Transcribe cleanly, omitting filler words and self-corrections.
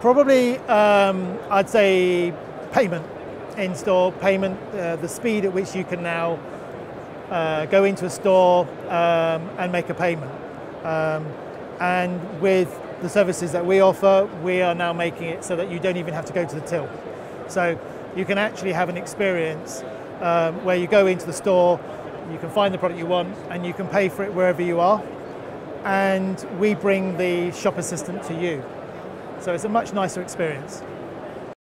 Probably, I'd say payment, in-store payment, the speed at which you can now go into a store and make a payment. And with the services that we offer, we are now making it so that you don't even have to go to the till. So you can actually have an experience where you go into the store, you can find the product you want, and you can pay for it wherever you are. And we bring the shop assistant to you. So it's a much nicer experience.